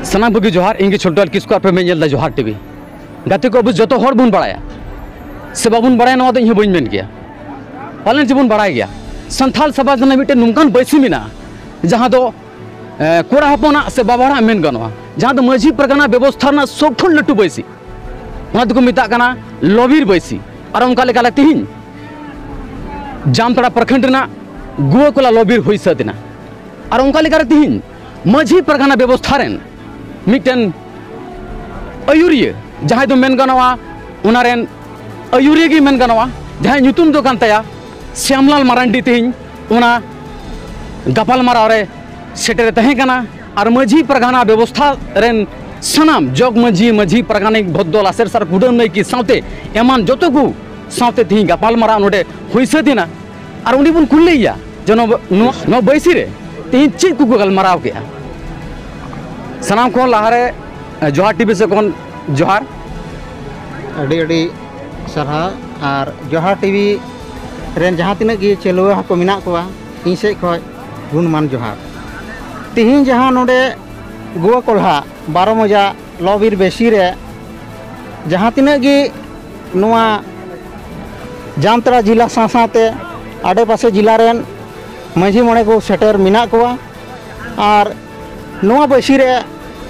सना बगी जोहार इंगे छोटल किसको आपे में नेल दा जोहार टीवी गाते को अब जतो हर बुन बड़ाया से बाबुन बड़ाया नवा दो इहे बइन मेन गया पालन जीवन बड़ाय गया संथाल समाज ने मिटे नुमकान बैसी मिना जहां दो कोड़ा हपना से बाबाड़ा मेन गनवा जहां दो माझी परगना व्यवस्था ना सबठन लटू बैसी ओना दको मिता कना लॉबीर बैसी और उनका लेका तिहिन जामतड़ा प्रखंड ना गुआ कोला लॉबीर होई सदिना और उनका लेका तिहिन माझी परगना व्यवस्था रेन मिटन अयुरिया जहां दो मेन गनवा उनारेन अयुरिया गी मेन गनवा जहां नुतुम दो कान तया श्यामलाल मारांडी तिहिन उना गपाल माराव रे सेटेर तहे कना और माझी परगना व्यवस्था रेन सनाम जग माझी परगना भद्दल आसेर सार कुडम नै की सावते एमान जतो को सावते तिहि गपाल मारा नोडे होइसे दिना और उनी बुन कुलैया जनो नो बैसी रे तिहि चेक को गलमाराव के सनाम को लाहारे जोहार टीवी से कोन जोहार अड़ी अड़ी सरहा और जोहार टीवी रेन जहाँ तिना गी चलुआ को मिना को इन से खय गुणमान जोहार तिहिन जहाँ नोडे गुआ कोल्हा 12 मजा लॉबीर बेसी रे जहाँ तिना गी नुआ जामतड़ा जिला साथे आडे पासे जिला रेन माझी मोड़े को सेटर मिना को और नुआ बेसी रे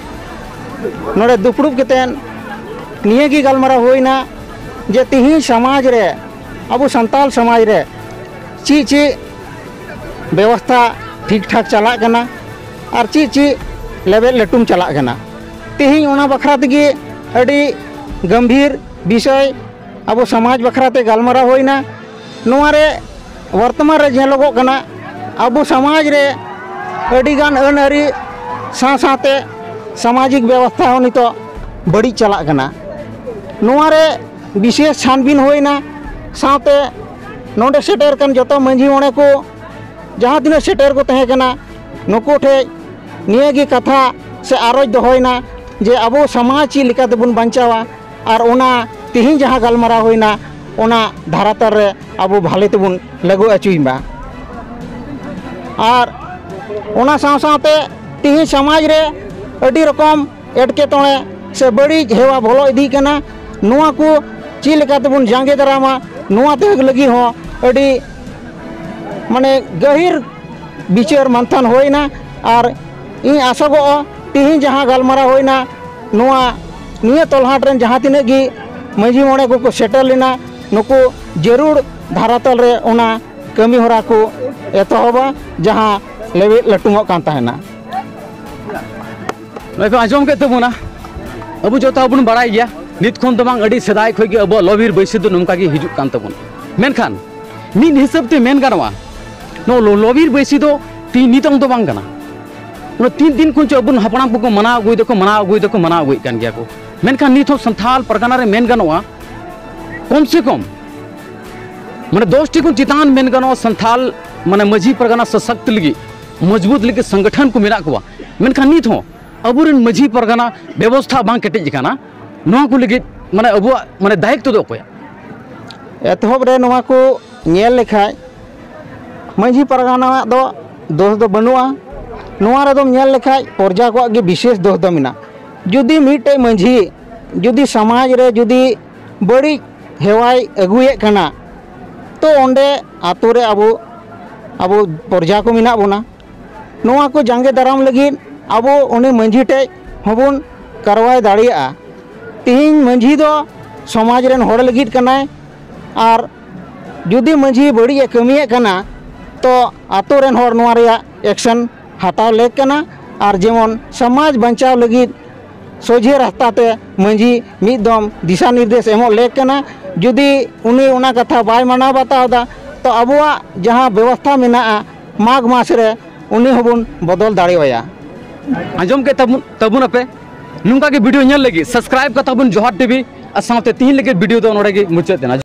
नोडे दुपड़ुब केतेन निये गी गलमारा होइना जे तिहिन समाज रे अब संताल समाज रे ची व्यवस्था ठीक ठाक चला कना और ची लेवल लटुम चला कना तिहिन ओना बखरा तेगी अड़ी गंभीर विषय अब समाज बखरा ते गलमारा होइना नोआ रे वर्तमान रे जेलोगो कना अब समाज रे अड़ी गान अन अरी साथे सामाजिक व्यवस्था हो नितो बड़ी चला कना नोआ रे विशेष छानबीन होइना साथे नोडे सेटर कन जतो माझी मोड़े को जहाँ तीन सेटर को तहे कना नुकु ठे निये गी कथा से आरोज दोहयना जे अब समाज ची लेका तेबुन बांचावा और ओना तिहिन जहाँ गलमारा होइना ओना धारातर रे अब भाले तेबुन लगु अचुइबा और ओना साथे तिहिन समाज रे अड़ी रकम एटकेटोणे से बड़ी हेवा भलो इदी कना नुआ को ची लेका तेबुन जांगे दारामा नुआ ते लगी हो अड़ी माने गहिर विचार मंथन होइना और इन आसगो तिहिन जहाँ गलमारा होइना नुआ निये तलहाट रेन जहाँ तिने गी माझी मोड़े को सेटल लेना नुकु जरूर धारातल रे ओना कमी होरा को एतहबा जहाँ लेवे लटुमो कान तहना नय आजम के तबुना अब जो ताबुन बड़ाई गया नित खन दबांग अड़ी सदाय खय के अब लॉबीर बैसी दो नमका गी हिजुक कान तबुन मेनखान मीन हिसाब ते मेन गानवा नो लॉबीर बैसी दो तीन नितंग दो बांग गाना उन 3 दिन कुछ अबुन हपड़ाम को मना अगुई दको मना अगुई कान गया को मेनखान नित हो संथाल परगना रे मेन गानवा कम से कम माने 10 टी को चितान मेन गानवा संथाल माने माझी परगना सशक्त लगी मजबूत लगी संगठन को मिना को मेनखान नित हो अबुरन माझी परगना व्यवस्था बांग केटेज काना नोआ को लगी माने अबु माने दायित्व दो कोया एतहब रे नोआ को नेल लेखाय माझी परगना दो दोष दो बनुआ नोआ रे दम नेल लेखाय प्रजा को गे विशेष दोष दो मिना जुदी मिटे माझी जुदी समाज रे जुदी बड़ी हेवाय अगुए कना तो ओंडे आतो रे अब प्रजा को मिना बोना नोआ को जांगे दाराम लगी अब उनी माझी टे हबुन करवाय दाड़िया तिहिन माझी दो समाज रेन होड़ लगित कनाय और जुदी माझी बड़ी कमिए कना तो आतो रेन होड़ नोआ रिया एक्शन हटाव लेक कना और जेमन समाज बचाव लगित सोझे रास्ता ते माझी मिदम दिशा निर्देश एमो लेक कना जुदी उनी उना कथा बाय माना बतावदा तो अबुआ जहाँ व्यवस्था मेना माघ मास रे उनी हबुन बदल दाड़ेया आजम के तबुन अपे नुका के वीडियो नेल लगी सब्सक्राइब का तबुन जोहार टीवी और साथे 3 लगे वीडियो दो नोडे के मुचाद देना।